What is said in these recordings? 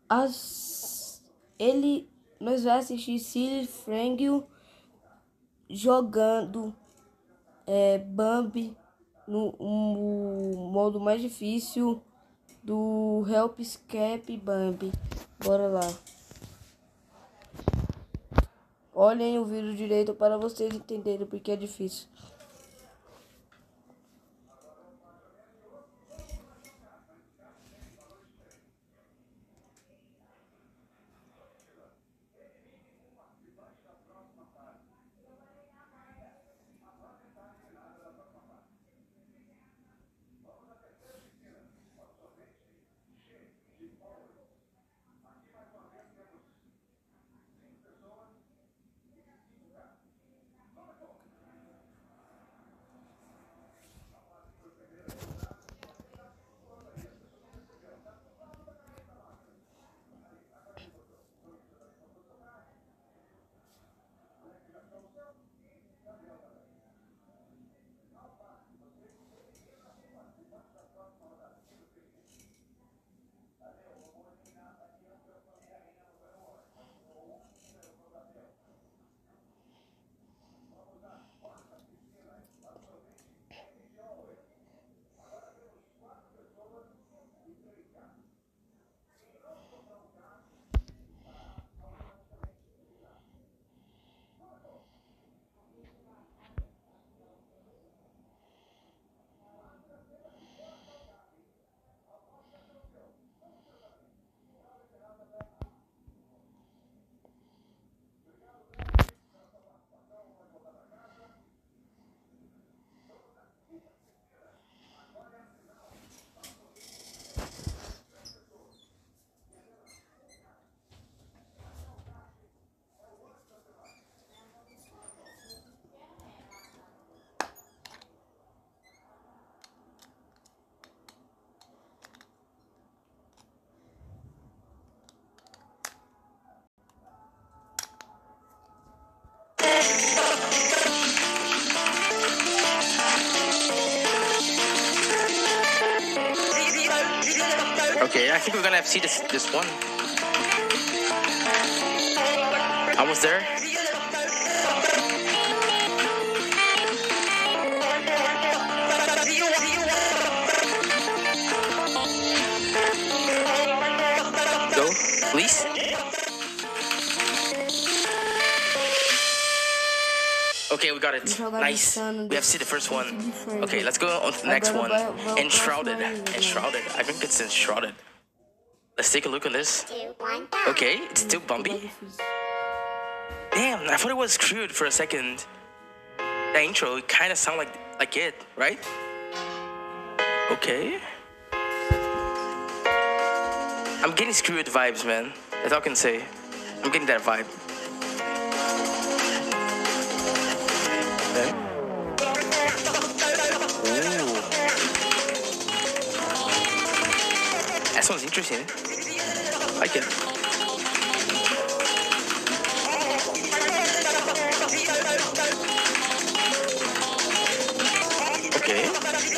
As, nós vamos assistir Silly Frank jogando Bambi no modo mais difícil do Help Escape Bambi. Bora lá. Olhem o vídeo direito para vocês entenderem porque é difícil. Okay, I think we're gonna have to see this one. Almost there. Go, please. Okay, we got it. Nice. We have to see the first one. Okay, let's go on to the next one. Enshrouded. Enshrouded. I think it's Enshrouded. Let's take a look on this. Okay, it's still bumpy. Damn, I thought it was screwed for a second. The intro, it kind of sounded like it, right? Okay. I'm getting screwed vibes, man. That's all I can say. I'm getting that vibe. Okay. Ooh. That sounds interesting. I like it. Okay.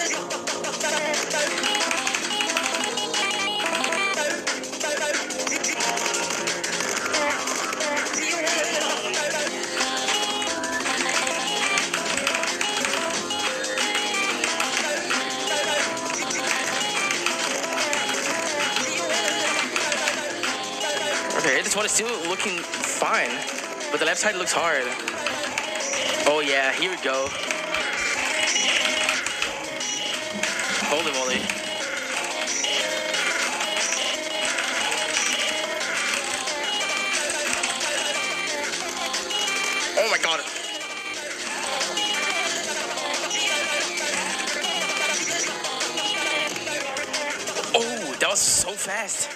Okay, this one is still looking fine, but the left side looks hard. Oh yeah, here we go. Holy moly. Oh my god. Oh, that was so fast.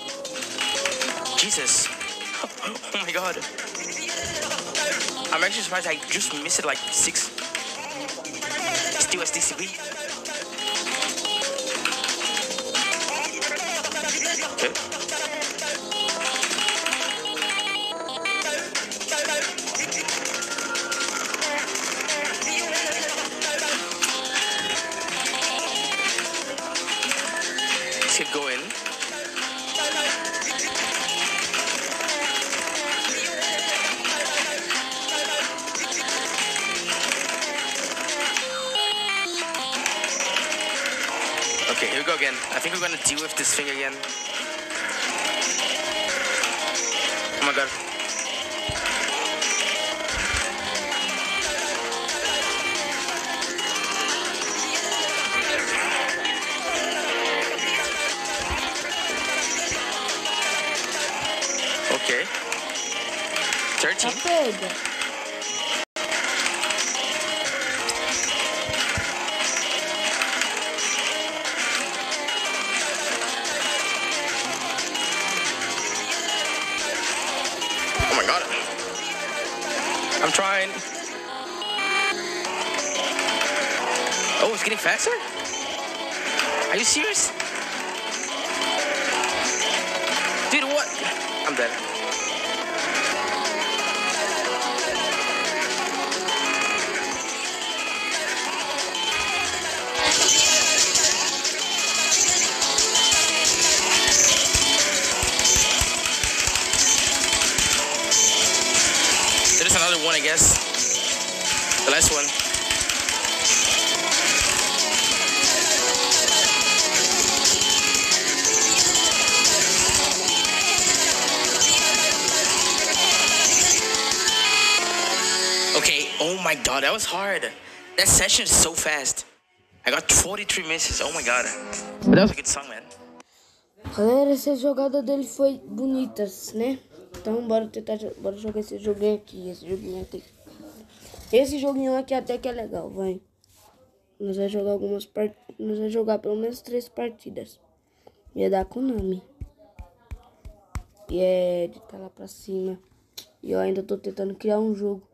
Jesus. Oh my god. I'm actually surprised I just missed it like 6. Still SDCB. Okay. Let's get going. again. I think we're gonna deal with this thing again. Oh my god. Okay. 13. Oh my god. I'm trying. Oh, it's getting faster? Are you serious? Dude, what? I'm dead. There's another one, I guess. The last one. Okay, oh my god, that was hard. That session is so fast. I got 43 misses, oh my god. But that was a good song, man. Galera, essa jogada dele foi bonita, né? Então bora jogar esse joguinho aqui, Esse joguinho aqui até que é legal, vai. Nós vamos jogar nós vamos jogar pelo menos 3 partidas. E é da Konami. E é de tá lá pra cima. E eu ainda tô tentando criar um jogo.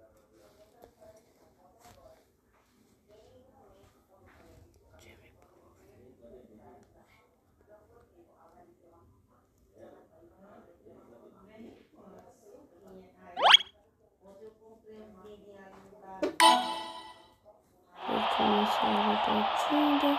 Vou começar a partida.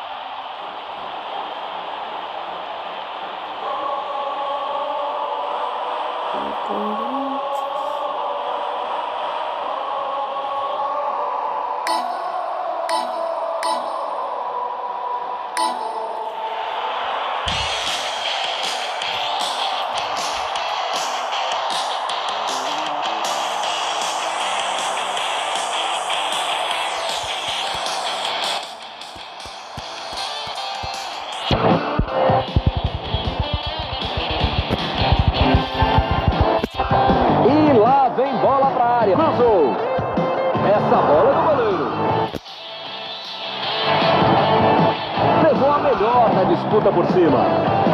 E lá vem bola para a área. Cruzou. Essa bola é do goleiro. Levou a melhor na disputa por cima.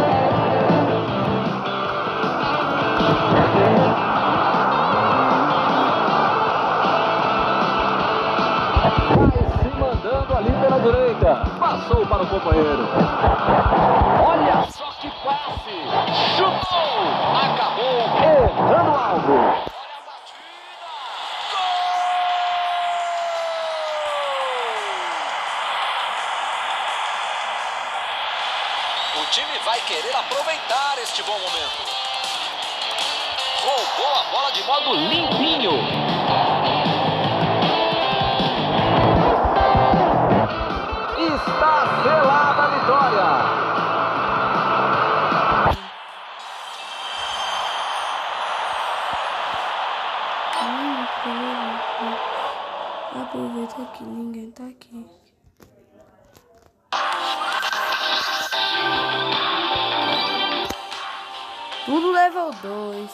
Vai se mandando ali pela direita. Passou para o companheiro. Olha só que passe. Chutou. Acabou errando algo. O time vai querer aproveitar este bom momento. Roubou a bola de modo limpinho. Está selada a vitória. Aproveita que ninguém tá aqui. Tudo level 2.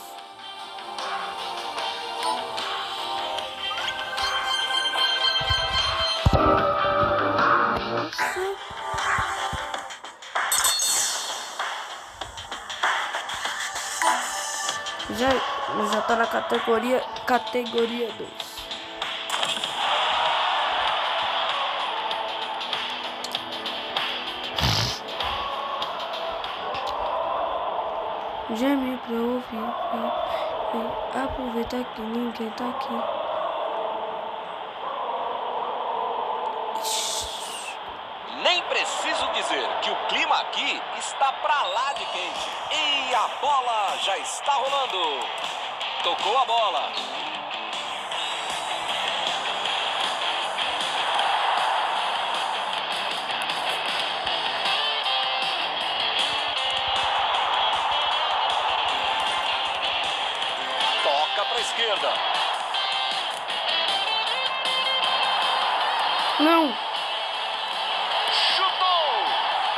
Já tá na categoria 2. Geme pra ouvir, aproveita que ninguém tá aqui. Nem preciso dizer que o clima aqui está pra lá de quente. E a bola já está rolando. Tocou a bola. esquerda. Não. Chutou!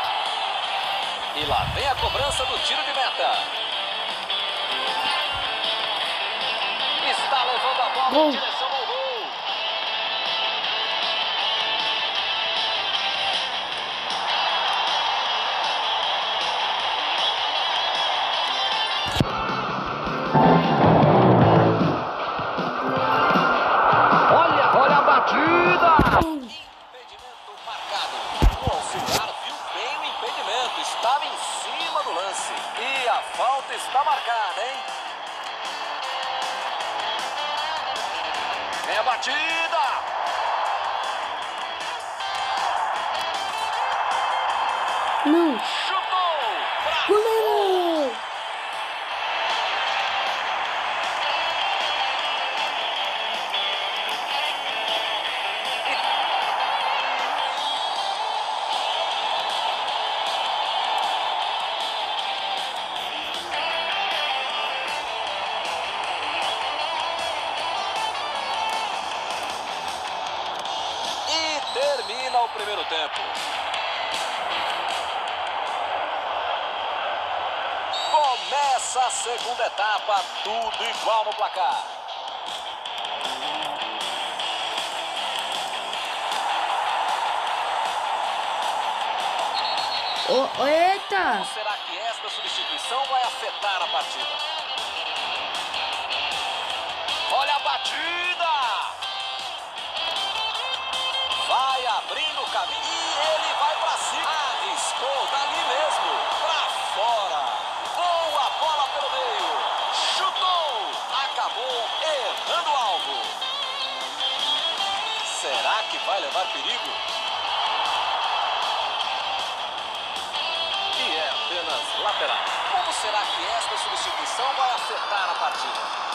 E lá vem a cobrança do tiro de meta. Está levando a bola em direção ao gol. Olha a batida! Impedimento marcado. O auxiliar viu bem o impedimento. Estava em cima do lance. E a falta está marcada, hein? Vem a batida! Não. Chutou! Pra Goleiro! E termina o primeiro tempo. Começa a segunda etapa, tudo igual no placar. Eita! Será que esta substituição vai afetar a partida? Olha a batida! Vai abrindo o caminho e ele vai pra cima. Arriscou dali mesmo, pra fora. Boa bola pelo meio. Chutou. Acabou errando o alvo. Será que vai levar perigo? E é apenas lateral. Como será que esta substituição vai afetar a partida?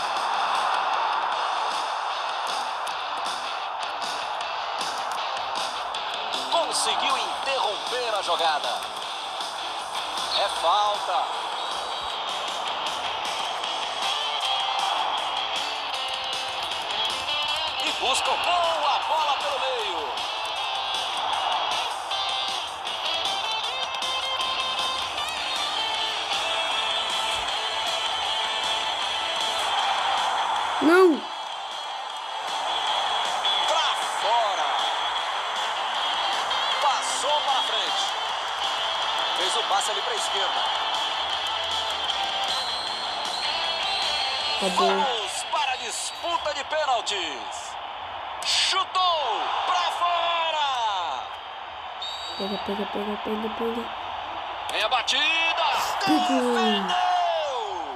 Conseguiu interromper a jogada. É falta. E buscam boa bola pelo meio. Não. Pra fora. Passou para frente. Fez o passe ali para a esquerda. Vamos para a disputa de pênaltis. Chutou para fora. Pega. Vem a batida. Pegou. Defendeu.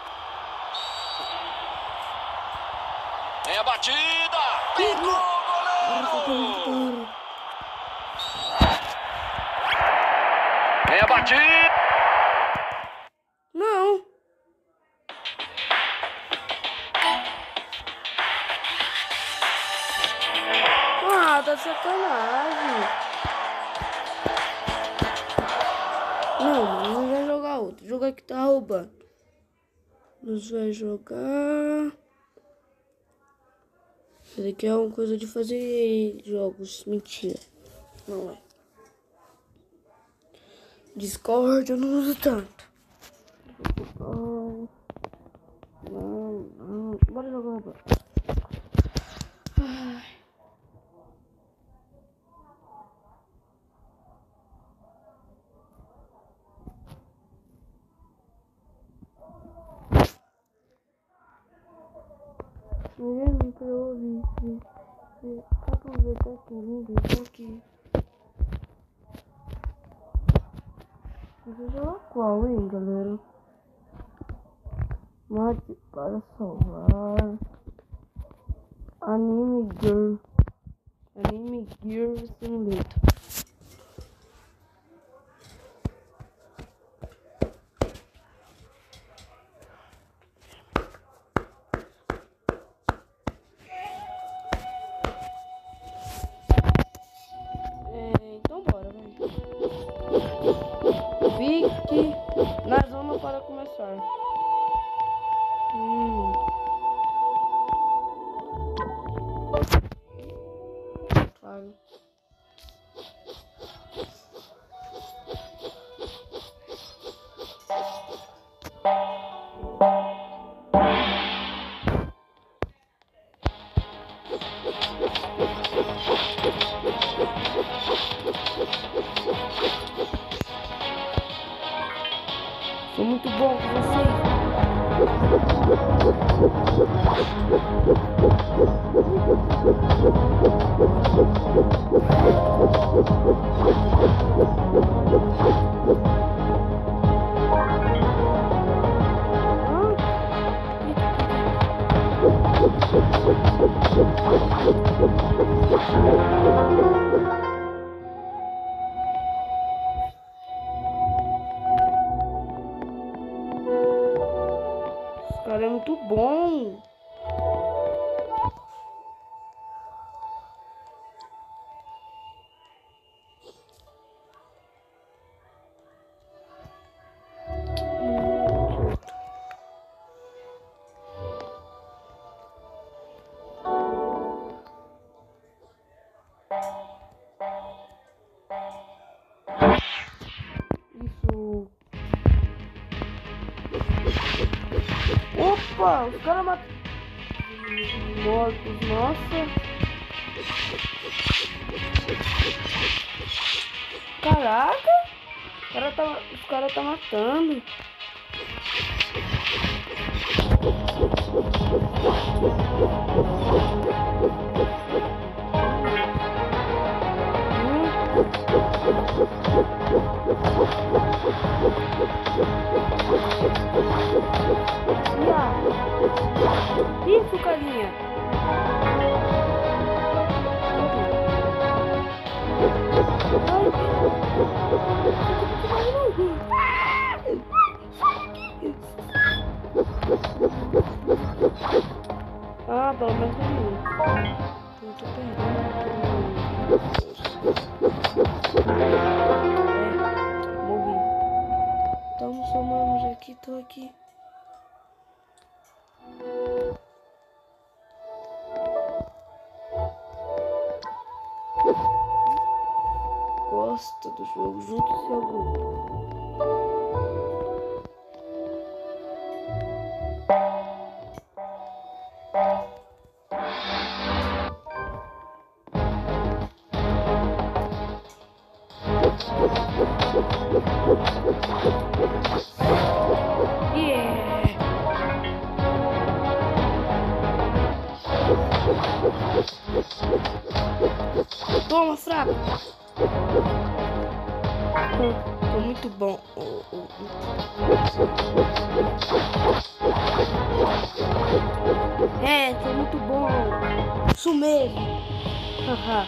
Vem a batida. Pegou o goleiro. Vem a batida. Não. Ah, tá de sacanagem. Não vai jogar outro. Jogar que tá roubando. Nós vai jogar. Isso daqui é uma coisa de fazer jogos. Mentira. Não é. Discord eu não uso tanto. Não. Bora jogar agora. Não quero ouvir. Tá conversando aqui. Vou jogar qual, hein, galera? Mate para salvar. Anime Gear Simulator. Então bora, vai. Fique na zona para começar. Claro. Sou muito bom com vocês. Esse cara é muito bom. Isso. Opa, os caras matam mortos, nossa. Caraca, os caras tá matando. Isso, carinha. Ah, pelo menos não. Eu tô perdendo. Morri. Então, somamos aqui, tô aqui. Gosta do jogo, junto ao seu grupo. Yeah! Toma, fraco! Tô muito bom. É, tô muito bom. Isso mesmo. Haha.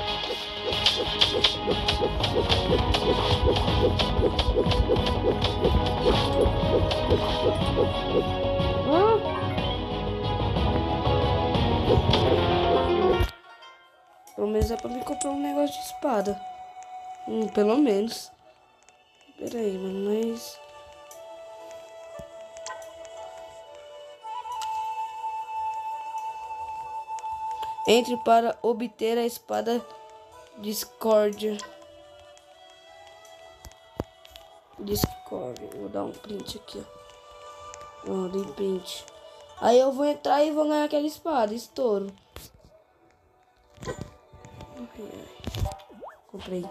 Pelo menos é pra me comprar um negócio de espada. Pelo menos. Pera aí, mano, mas... Entre para obter a espada Discordia. Vou dar um print aqui, ó. Ó, dei print. Aí eu vou entrar e vou ganhar aquela espada, estouro. Comprei.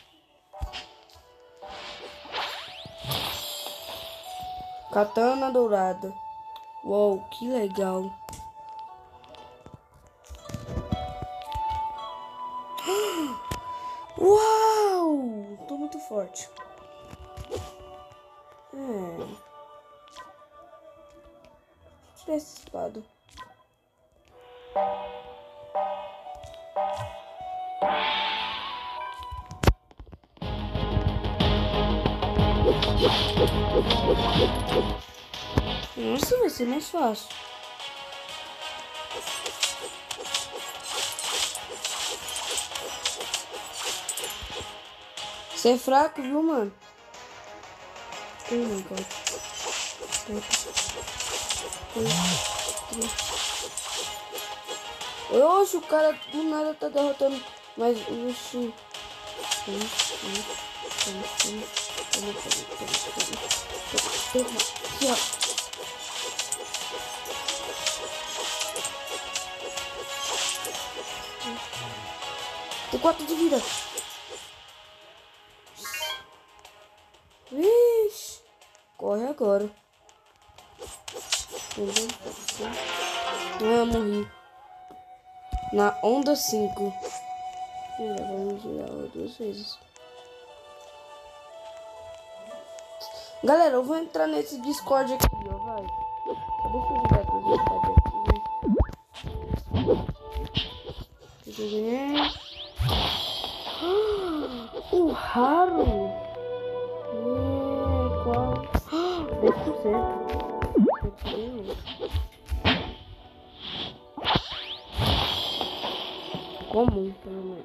Katana dourada. Uou, que legal. Uau! Tô muito forte. Tirar essa espada. Nossa, vai ser mais fácil. Você é fraco, viu, mano? Oh my god. 2, 3. Oxe, o cara do nada tá derrotando. Mas, oxi. Aqui, ó. Tem 4 de vida. Vixe. Corre agora. Ah, morri. Na onda 5. Vamos girar 2 vezes. Galera, eu vou entrar nesse Discord aqui, ó, vai. Só deixa eu jogar com o Discord aqui, né? O raro. Qual? 10%. Comum, pelo menos.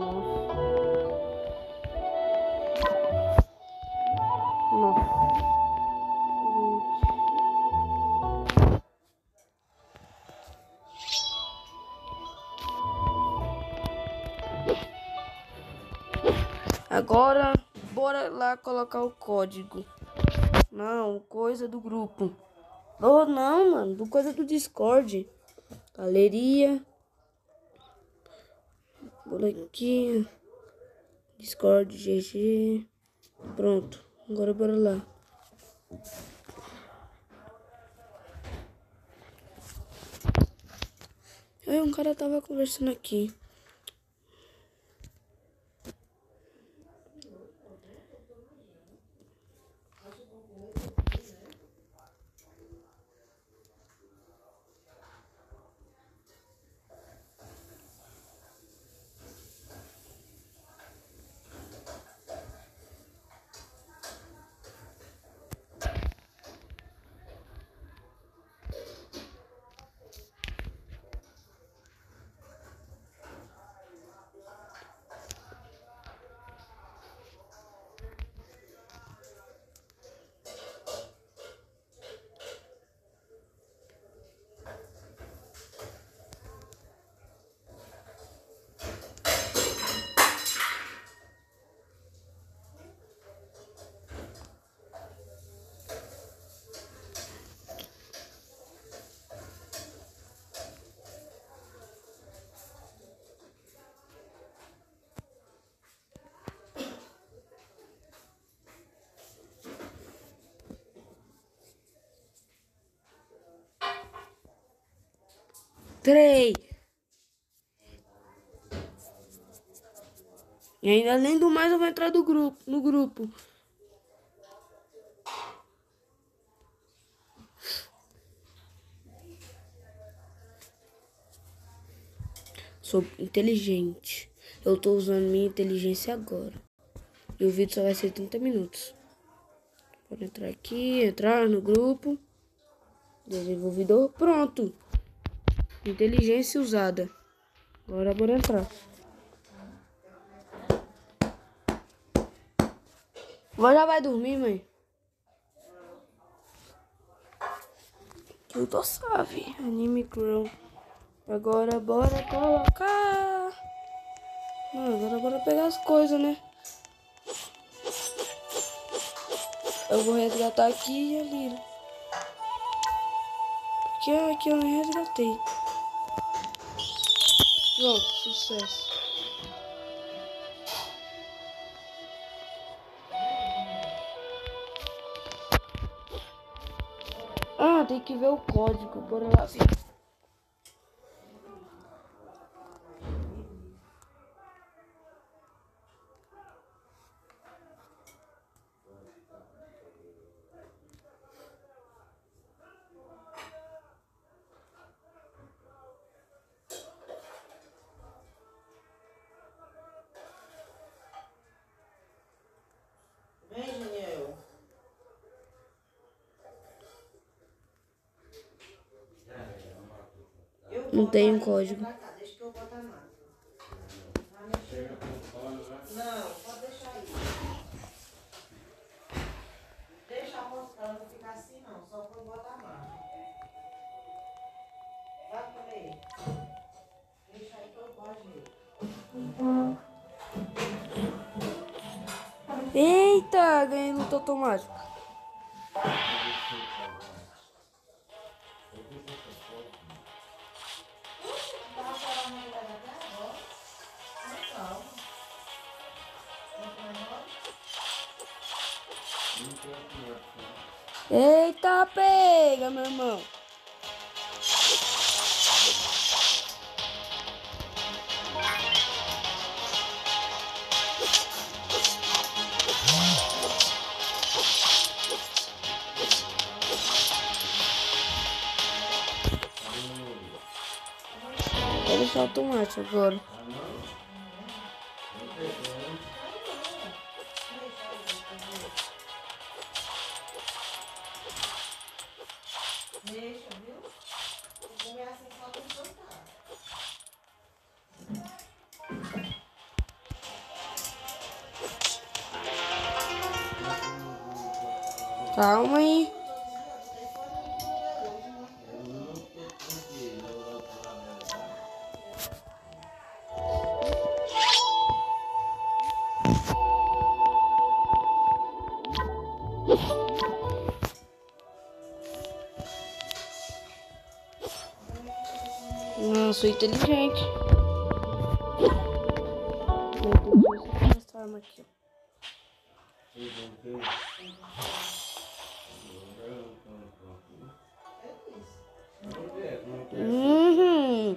Nossa. Agora, bora lá colocar o código. Não, coisa do grupo. Oh, não, mano, do coisa do Discord. Galeria. Bora aqui. Discord, GG. Pronto, agora bora lá. Aí um cara tava conversando aqui. Três. E ainda além do mais eu vou entrar no grupo. Sou inteligente. Eu tô usando minha inteligência agora. E o vídeo só vai ser 30 minutos. Pode entrar aqui, entrar no grupo. Desenvolvedor, pronto. Inteligência usada. Agora bora entrar. Vó já vai dormir, mãe? Eu tô suave. Anime Crow. Agora bora colocar. Agora bora pegar as coisas, né? Eu vou resgatar aqui e ali. Porque aqui eu não resgatei. Pronto, sucesso. Ah, tem que ver o código. Bora lá, filho. Vem, Daniel. Não tem um código. Deixa que eu boto a máquina. Não, pode deixar aí. Deixa a moça, ela não ficar assim não, só pra eu botar a máquina. Vai comer. ganhei luta automática. Eita, pega, meu irmão. Vou deixar automático agora. Deixa, viu? Se comer assim só tem que cortar. Calma aí. Não, sou inteligente. Vou essa arma aqui. Uhum.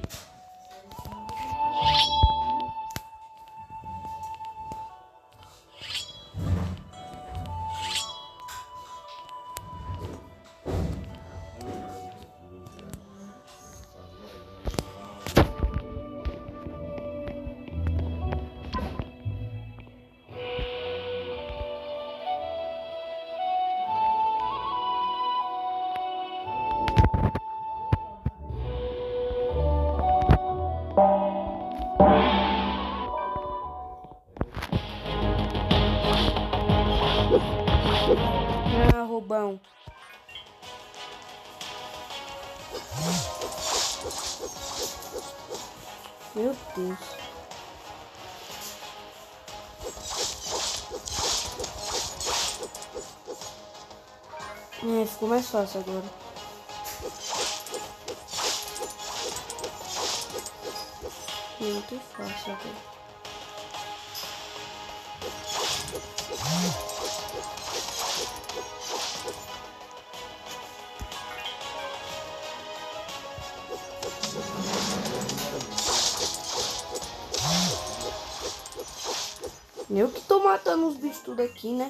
Ah, roubão. Meu Deus. Ficou mais fácil agora. Muito fácil agora. Eu que tô matando os bichos tudo aqui, né?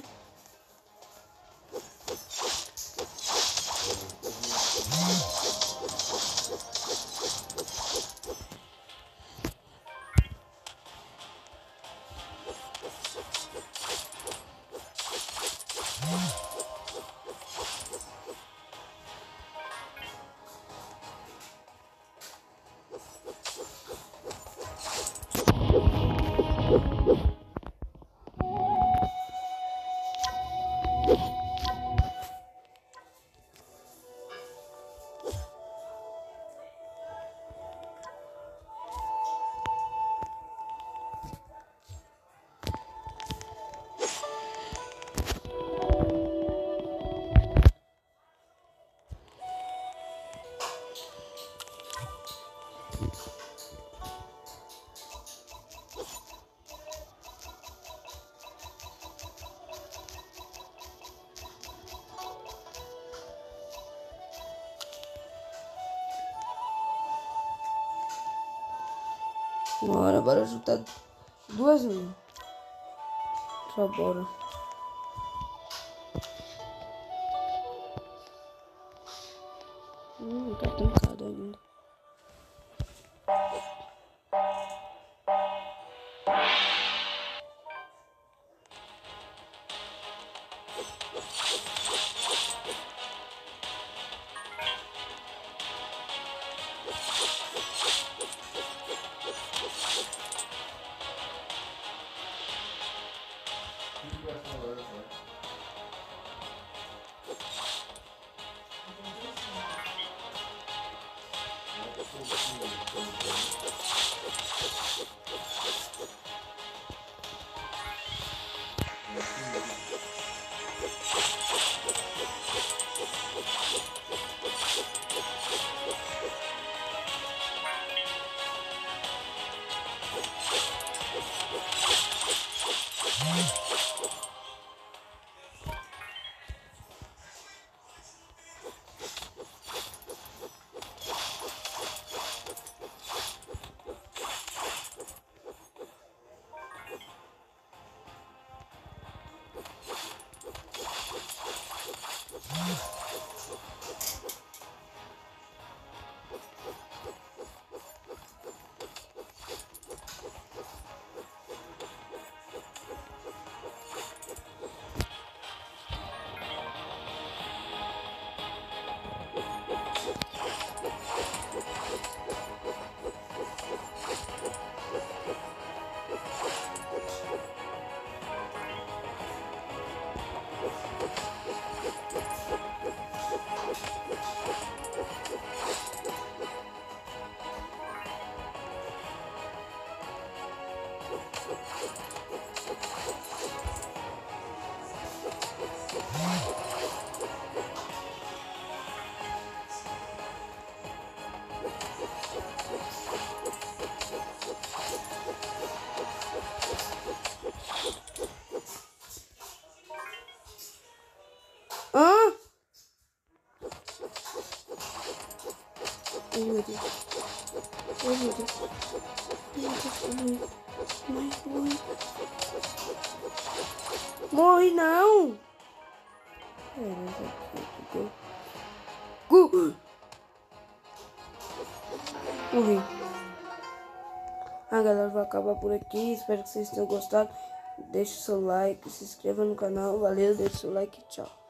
Bora juntar 2.000. Só bora. Tá trancado ainda. Ai, meu Deus. Ai, meu Deus. Ai, meu Deus, morri. Morri. Morri, não. Morri. Galera, vou acabar por aqui. Espero que vocês tenham gostado. Deixe o seu like, se inscreva no canal. Valeu, deixe o seu like. Tchau.